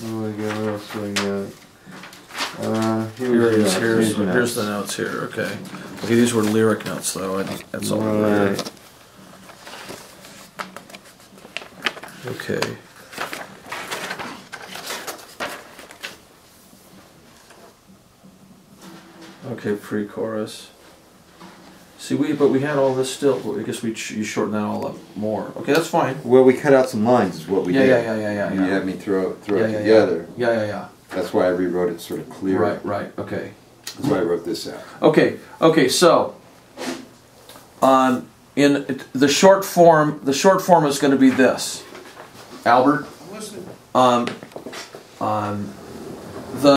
Oh my god, what else do I got? Here it is. Here's the notes here. Okay. Okay, these were lyric notes though. I think that's all. Right. Okay. Okay, pre-chorus. See, but we had all this still. I guess you shortened that all up more. Okay, that's fine. Well, we cut out some lines, is what we did. Yeah. And you had me throw it together. Yeah. That's why I rewrote it sort of clear. Right. Okay. That's why I wrote this out. Okay. So, in the short form is going to be this. Albert. Listen.